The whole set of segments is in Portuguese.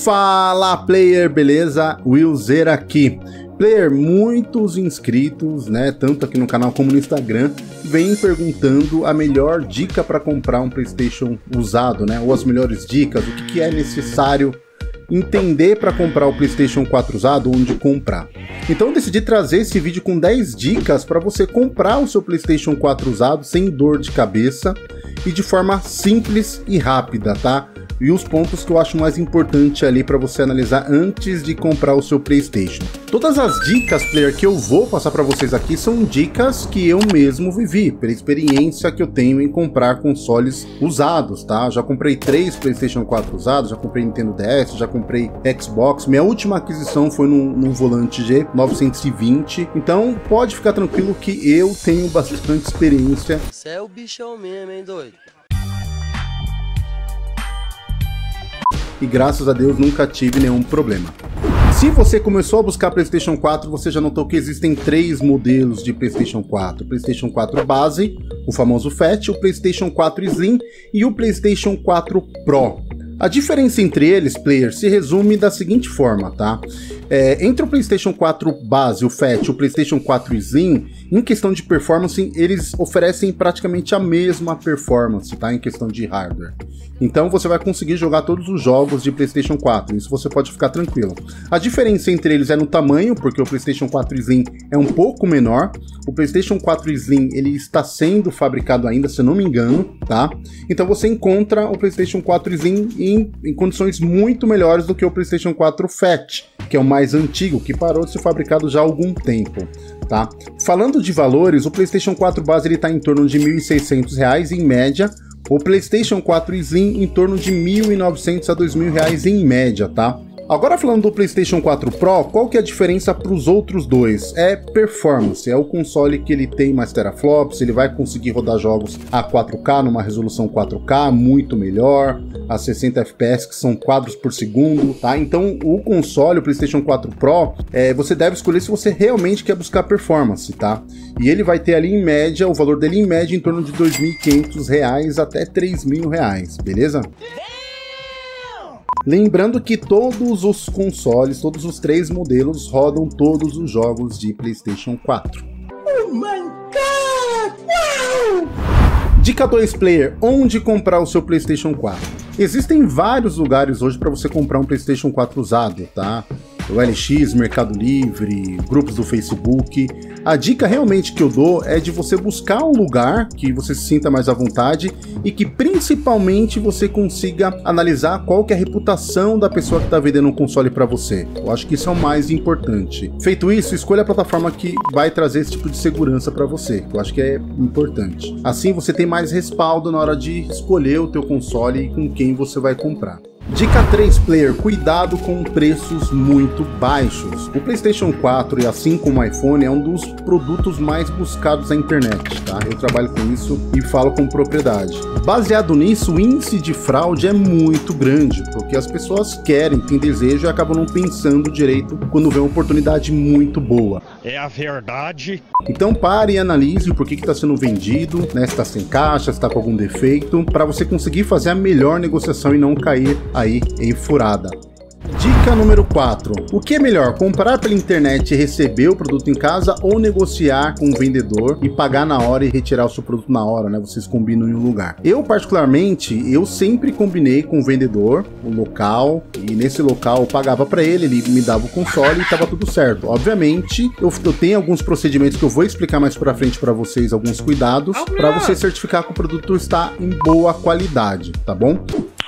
Fala player, beleza? Willzer aqui. Player, muitos inscritos, né, tanto aqui no canal como no Instagram, vêm perguntando a melhor dica para comprar um PlayStation usado, né, ou as melhores dicas, o que é necessário entender para comprar o PlayStation 4 usado, onde comprar. Então eu decidi trazer esse vídeo com 10 dicas para você comprar o seu PlayStation 4 usado sem dor de cabeça e de forma simples e rápida, tá? E os pontos que eu acho mais importante ali para você analisar antes de comprar o seu PlayStation. Todas as dicas, player, que eu vou passar para vocês aqui são dicas que eu mesmo vivi, pela experiência que eu tenho em comprar consoles usados, tá? Já comprei 3 PlayStation 4 usados, já comprei Nintendo DS, já comprei Xbox. Minha última aquisição foi num volante G920, então pode ficar tranquilo que eu tenho bastante experiência. Você é o bichão mesmo, hein, doido? E graças a Deus nunca tive nenhum problema. Se você começou a buscar PlayStation 4, você já notou que existem 3 modelos de PlayStation 4. O PlayStation 4 base, o famoso Fat, o PlayStation 4 Slim e o PlayStation 4 Pro. A diferença entre eles, player, se resume da seguinte forma, tá? Entre o PlayStation 4 base, o Fat e o PlayStation 4 Slim, em questão de performance, eles oferecem praticamente a mesma performance, tá? Em questão de hardware. Então você vai conseguir jogar todos os jogos de PlayStation 4, isso você pode ficar tranquilo. A diferença entre eles é no tamanho, porque o PlayStation 4 Slim é um pouco menor. O PlayStation 4 Slim, ele está sendo fabricado ainda, se eu não me engano, tá? Então você encontra o PlayStation 4 Slim em condições muito melhores do que o PlayStation 4 Fat, que é o mais antigo, que parou de ser fabricado já há algum tempo, tá? Falando de valores, o PlayStation 4 base ele está em torno de R$ 1.600 em média, o PlayStation 4 Slim em torno de R$ 1.900 a R$ 2.000 em média, tá? Agora falando do PlayStation 4 Pro, qual que é a diferença para os outros dois? É performance, é o console que ele tem mais teraflops, ele vai conseguir rodar jogos a 4K numa resolução 4K muito melhor, a 60 FPS, que são quadros por segundo, tá? Então o console, o PlayStation 4 Pro, você deve escolher se você realmente quer buscar performance, tá? E ele vai ter ali em média, o valor dele em média em torno de R$ 2.500 até R$ 3.000, beleza? Lembrando que todos os consoles, todos os 3 modelos rodam todos os jogos de PlayStation 4. Oh my God! Wow! Dica 2, player, onde comprar o seu PlayStation 4? Existem vários lugares hoje para você comprar um PlayStation 4 usado, tá? O LX, Mercado Livre, grupos do Facebook. A dica realmente que eu dou é de você buscar um lugar que você se sinta mais à vontade e que principalmente você consiga analisar qual que é a reputação da pessoa que está vendendo um console para você. Eu acho que isso é o mais importante. Feito isso, escolha a plataforma que vai trazer esse tipo de segurança para você, que eu acho que é importante. Assim você tem mais respaldo na hora de escolher o teu console e com quem você vai comprar. Dica 3, player, cuidado com preços muito baixos. O PlayStation 4, e assim como o iPhone, é um dos produtos mais buscados na internet, tá? Eu trabalho com isso e falo com propriedade. Baseado nisso, o índice de fraude é muito grande, porque as pessoas querem, têm desejo e acabam não pensando direito quando vê uma oportunidade muito boa. É a verdade. Então pare e analise o porquê que está sendo vendido, né? Se está sem caixa, se está com algum defeito, para você conseguir fazer a melhor negociação e não cair aí em furada. Dica número 4. O que é melhor, comprar pela internet e receber o produto em casa ou negociar com o vendedor e pagar na hora e retirar o seu produto na hora, né? Vocês combinam em um lugar. Eu particularmente, eu sempre combinei com o vendedor, o local, e nesse local eu pagava para ele me dava o console e estava tudo certo. Obviamente, eu tenho alguns procedimentos que eu vou explicar mais pra frente para vocês, alguns cuidados, para você certificar que o produto está em boa qualidade, tá bom?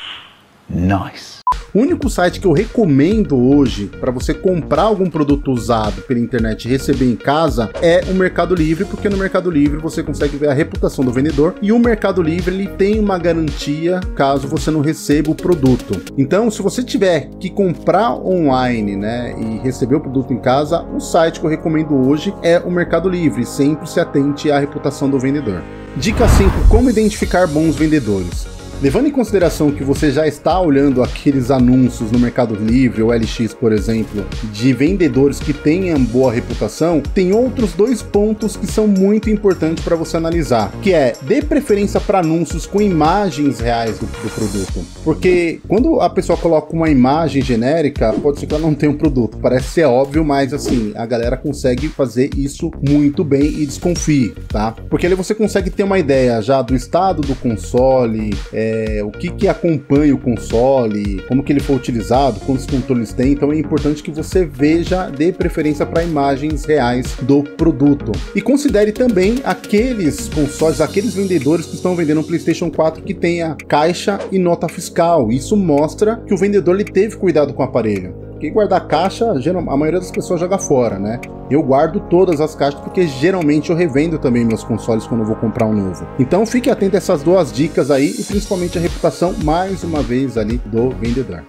Nice. O único site que eu recomendo hoje para você comprar algum produto usado pela internet e receber em casa é o Mercado Livre, porque no Mercado Livre você consegue ver a reputação do vendedor e o Mercado Livre ele tem uma garantia caso você não receba o produto. Então, se você tiver que comprar online, né, e receber o produto em casa, o site que eu recomendo hoje é o Mercado Livre. Sempre se atente à reputação do vendedor. Dica 5, como identificar bons vendedores. Levando em consideração que você já está olhando aqueles anúncios no Mercado Livre ou LX, por exemplo, de vendedores que tenham boa reputação, tem outros dois pontos que são muito importantes para você analisar, que é, dê preferência para anúncios com imagens reais do produto, porque quando a pessoa coloca uma imagem genérica, pode ser que ela não tenha um produto, parece ser óbvio, mas assim, a galera consegue fazer isso muito bem e desconfie, tá? Porque ali você consegue ter uma ideia já do estado do console, o que acompanha o console, como que ele foi utilizado, quantos controles tem, então é importante que você veja, dê preferência para imagens reais do produto. E considere também aqueles consoles, aqueles vendedores que estão vendendo um PlayStation 4 que tenha caixa e nota fiscal. Isso mostra que o vendedor ele teve cuidado com o aparelho. Porque guardar caixa, a maioria das pessoas joga fora, né? Eu guardo todas as caixas porque geralmente eu revendo também meus consoles quando eu vou comprar um novo. Então fique atento a essas duas dicas aí e principalmente a reputação, mais uma vez, ali do vendedor.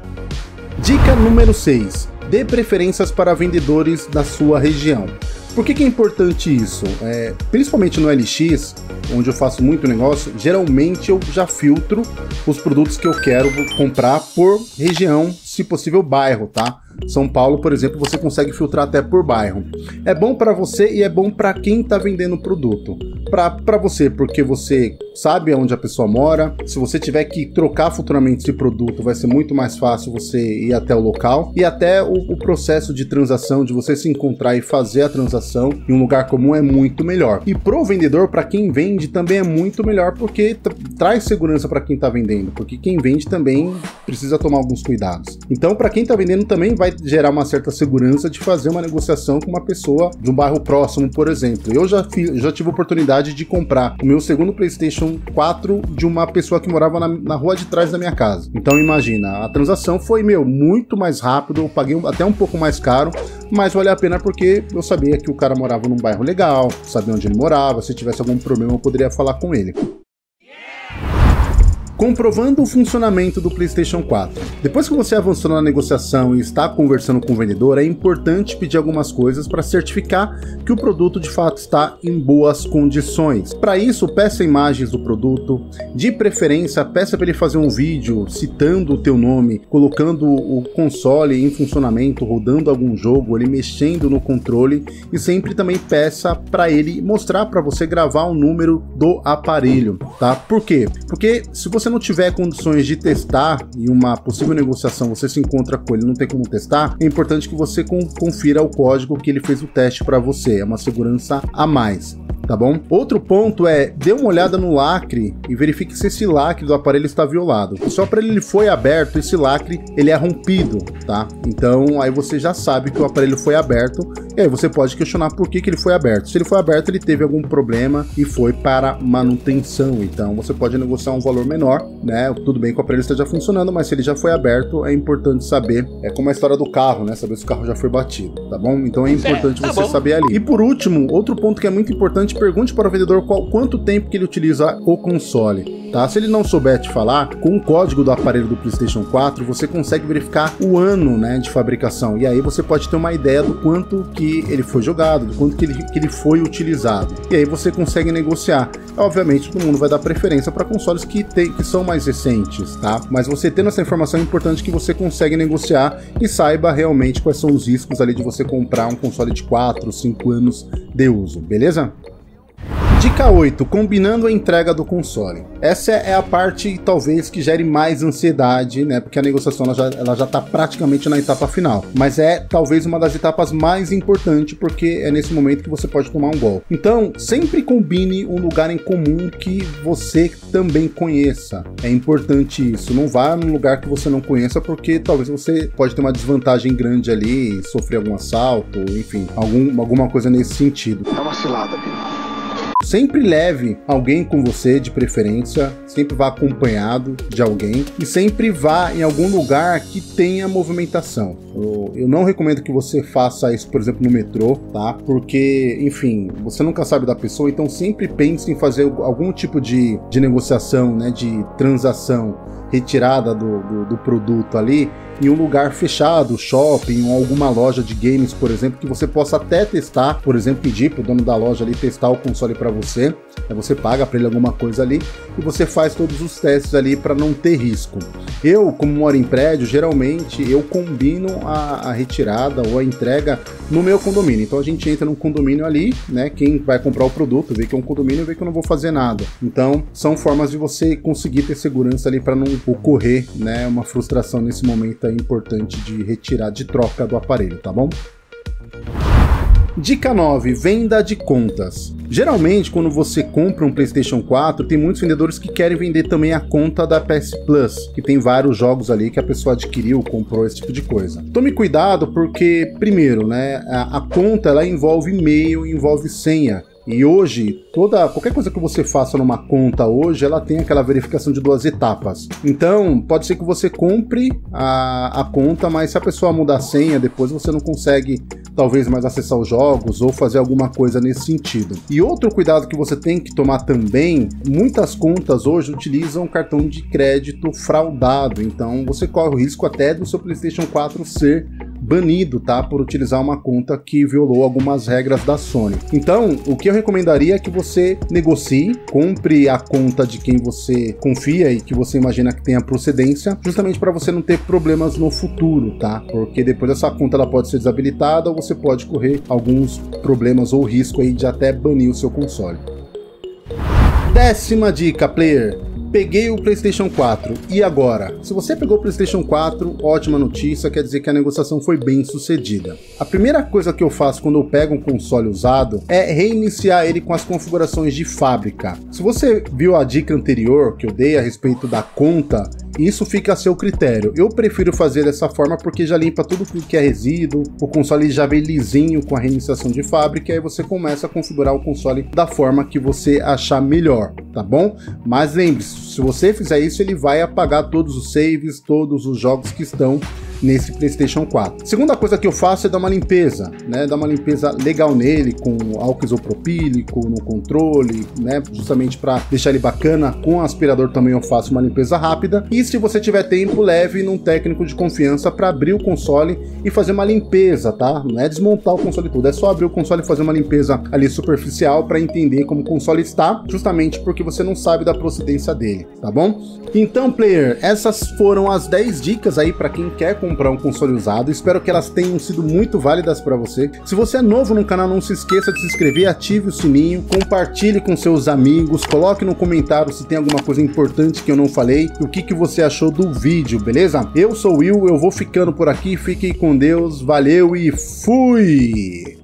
Dica número 6. Dê preferências para vendedores da sua região. Por que é importante isso? Principalmente no LX, onde eu faço muito negócio, geralmente eu já filtro os produtos que eu quero comprar por região, se possível bairro, tá? São Paulo, por exemplo, você consegue filtrar até por bairro. É bom para você e é bom para quem está vendendo o produto. Para você, porque você sabe onde a pessoa mora. Se você tiver que trocar futuramente esse produto, vai ser muito mais fácil você ir até o local. E até o processo de transação, de você se encontrar e fazer a transação em um lugar comum é muito melhor. E pro vendedor, para quem vende, também é muito melhor, porque traz segurança para quem está vendendo. Porque quem vende também precisa tomar alguns cuidados. Então, para quem está vendendo também vai gerar uma certa segurança de fazer uma negociação com uma pessoa de um bairro próximo, por exemplo. Eu já tive a oportunidade de comprar o meu segundo PlayStation 4 de uma pessoa que morava na rua de trás da minha casa. Então imagina, a transação foi, muito mais rápido, eu paguei até um pouco mais caro, mas valeu a pena porque eu sabia que o cara morava num bairro legal, sabia onde ele morava, se tivesse algum problema eu poderia falar com ele. Comprovando o funcionamento do PlayStation 4. Depois que você avançou na negociação e está conversando com o vendedor, é importante pedir algumas coisas para certificar que o produto de fato está em boas condições. Para isso, peça imagens do produto, de preferência peça para ele fazer um vídeo citando o teu nome, colocando o console em funcionamento, rodando algum jogo, ele mexendo no controle, e sempre também peça para ele mostrar para você gravar o número do aparelho, tá? Por quê? Porque se você não tiver condições de testar e uma possível negociação você se encontra com ele, não tem como testar, é importante que você confira o código que ele fez o teste para você, é uma segurança a mais. Tá bom? Outro ponto é, dê uma olhada no lacre e verifique se esse lacre do aparelho está violado. Se o aparelho ele foi aberto, esse lacre ele é rompido, tá? Então aí você já sabe que o aparelho foi aberto, e aí você pode questionar por que ele foi aberto. Se ele foi aberto, ele teve algum problema e foi para manutenção, então você pode negociar um valor menor, né? Tudo bem que o aparelho esteja funcionando, mas se ele já foi aberto, é importante saber, é como a história do carro, né? Saber se o carro já foi batido, tá bom? Então é importante você saber ali. E por último, outro ponto que é muito importante, pergunte para o vendedor quanto tempo que ele utiliza o console, tá? Se ele não souber te falar, com o código do aparelho do PlayStation 4, você consegue verificar o ano, né, de fabricação, e aí você pode ter uma ideia do quanto que ele foi jogado, do quanto que ele foi utilizado, e aí você consegue negociar. Obviamente, todo mundo vai dar preferência para consoles que são mais recentes, tá? Mas você tendo essa informação é importante que você consegue negociar e saiba realmente quais são os riscos ali de você comprar um console de 4, 5 anos de uso, beleza? Dica 8. Combinando a entrega do console. Essa é a parte, talvez, que gere mais ansiedade, né? Porque a negociação ela já tá praticamente na etapa final. Mas é, talvez, uma das etapas mais importantes, porque é nesse momento que você pode tomar um golpe. Então, sempre combine um lugar em comum que você também conheça. É importante isso. Não vá num lugar que você não conheça, porque talvez você pode ter uma desvantagem grande ali, sofrer algum assalto, enfim, alguma coisa nesse sentido. É uma cilada, meu. Sempre leve alguém com você, de preferência, sempre vá acompanhado de alguém e sempre vá em algum lugar que tenha movimentação. Eu não recomendo que você faça isso, por exemplo, no metrô, tá? Porque, enfim, você nunca sabe da pessoa, então sempre pense em fazer algum tipo de negociação, né, de transação retirada do produto ali em um lugar fechado, shopping ou alguma loja de games, por exemplo, que você possa até testar, por exemplo, pedir pro dono da loja ali testar o console para você, aí você paga para ele alguma coisa ali e você faz todos os testes ali para não ter risco. Eu, como moro em prédio, geralmente eu combino a retirada ou a entrega no meu condomínio, então a gente entra num condomínio ali, né, quem vai comprar o produto vê que é um condomínio, vê que eu não vou fazer nada, então são formas de você conseguir ter segurança ali para não ocorrer, né, uma frustração nesse momento importante de retirar de troca do aparelho, tá bom? Dica 9, venda de contas. Geralmente, quando você compra um PlayStation 4, tem muitos vendedores que querem vender também a conta da PS Plus, que tem vários jogos ali que a pessoa adquiriu, comprou, esse tipo de coisa. Tome cuidado porque, primeiro, né, a conta ela envolve e-mail, envolve senha. E hoje, qualquer coisa que você faça numa conta hoje, ela tem aquela verificação de 2 etapas. Então, pode ser que você compre a conta, mas se a pessoa mudar a senha, depois você não consegue, talvez, mais acessar os jogos ou fazer alguma coisa nesse sentido. E outro cuidado que você tem que tomar também, muitas contas hoje utilizam cartão de crédito fraudado, então você corre o risco até do seu PlayStation 4 ser banido, tá? Por utilizar uma conta que violou algumas regras da Sony. Então, o que eu recomendaria é que você negocie, compre a conta de quem você confia e que você imagina que tenha procedência, justamente para você não ter problemas no futuro, tá? Porque depois essa conta ela pode ser desabilitada ou você pode correr alguns problemas ou risco aí de até banir o seu console. 10ª dica, player. Peguei o PlayStation 4, e agora? Se você pegou o PlayStation 4, ótima notícia, quer dizer que a negociação foi bem sucedida. A primeira coisa que eu faço quando eu pego um console usado é reiniciar ele com as configurações de fábrica. Se você viu a dica anterior que eu dei a respeito da conta, isso fica a seu critério. Eu prefiro fazer dessa forma porque já limpa tudo que é resíduo, o console já vem lisinho com a reiniciação de fábrica e aí você começa a configurar o console da forma que você achar melhor, tá bom? Mas lembre-se, se você fizer isso, ele vai apagar todos os saves, todos os jogos que estão nesse PlayStation 4. Segunda coisa que eu faço é dar uma limpeza, né? Dar uma limpeza legal nele, com álcool isopropílico no controle, né? Justamente para deixar ele bacana. Com aspirador também eu faço uma limpeza rápida. E se você tiver tempo, leve num técnico de confiança para abrir o console e fazer uma limpeza, tá? Não é desmontar o console todo, é só abrir o console e fazer uma limpeza ali superficial para entender como o console está, justamente porque você não sabe da procedência dele, tá bom? Então, player, essas foram as 10 dicas aí para quem quer comprar um console usado. Espero que elas tenham sido muito válidas para você. Se você é novo no canal, não se esqueça de se inscrever, ative o sininho, compartilhe com seus amigos, coloque no comentário se tem alguma coisa importante que eu não falei e o que você achou do vídeo, beleza? Eu sou o Will, eu vou ficando por aqui, fiquem com Deus, valeu e fui!